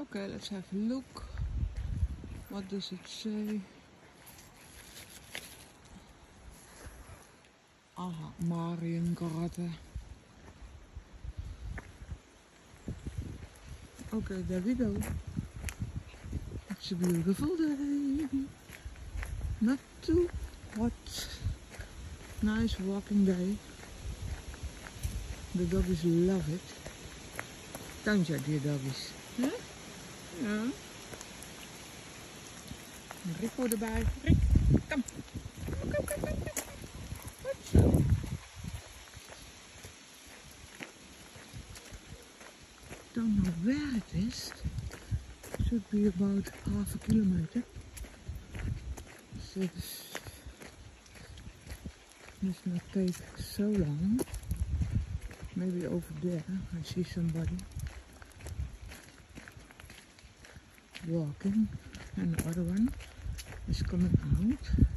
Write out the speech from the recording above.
Okay, let's have a look. What does it say? Aha, Mariengarten. Okay, there we go. It's a beautiful day. Not too hot. Nice walking day. The doggies love it. Don't you, dear doggies? Huh? Ja. Rico erbij. Rick, kom. Kom. Goed zo. Don't know where it is. Should be about half a kilometer. So this must not take so long. Maybe over there I see somebody walking and the other one is coming out.